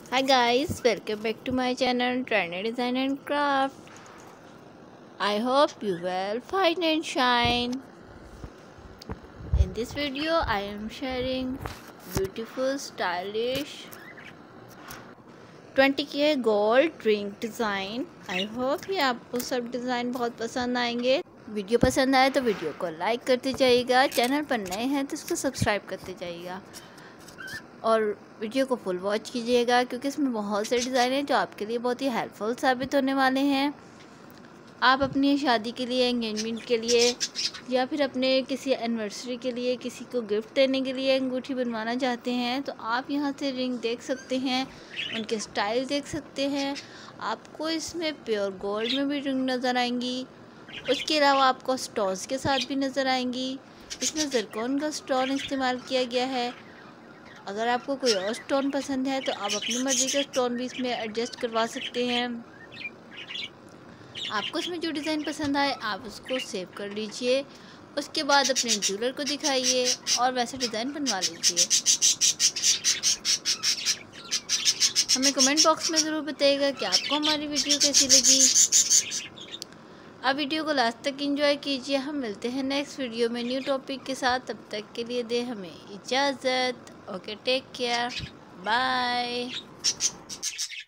Hi guys, welcome back to my channel Trendy Design and Craft. I hope you well, fine and shine. In this video, I am sharing beautiful, stylish 20K gold ring design. I hope ये आपको सब design बहुत पसंद आएंगे। Video पसंद आए तो video को लाइक करते जाइएगा, चैनल पर नए हैं तो इसको सब्सक्राइब करते जाइएगा और वीडियो को फुल वॉच कीजिएगा क्योंकि इसमें बहुत से डिज़ाइन हैं जो आपके लिए बहुत ही हेल्पफुल साबित होने वाले हैं। आप अपनी शादी के लिए, एंगेजमेंट के लिए या फिर अपने किसी एनिवर्सरी के लिए किसी को गिफ्ट देने के लिए अंगूठी बनवाना चाहते हैं तो आप यहाँ से रिंग देख सकते हैं, उनके स्टाइल देख सकते हैं। आपको इसमें प्योर गोल्ड में भी रिंग नज़र आएंगी, उसके अलावा आपको स्टोन्स के साथ भी नज़र आएंगी। इसमें ज़रकोन का स्टोन इस्तेमाल किया गया है। अगर आपको कोई और स्टोन पसंद है तो आप अपनी मर्ज़ी का स्टोन भी इसमें एडजस्ट करवा सकते हैं। आपको इसमें जो डिज़ाइन पसंद आए आप उसको सेव कर लीजिए, उसके बाद अपने ज्वेलर को दिखाइए और वैसा डिज़ाइन बनवा लीजिए। हमें कमेंट बॉक्स में ज़रूर बताइएगा कि आपको हमारी वीडियो कैसी लगी। आप वीडियो को लास्ट तक एंजॉय कीजिए। हम मिलते हैं नेक्स्ट वीडियो में न्यू टॉपिक के साथ। तब तक के लिए दे हमें इजाज़त। Okay, take care, bye.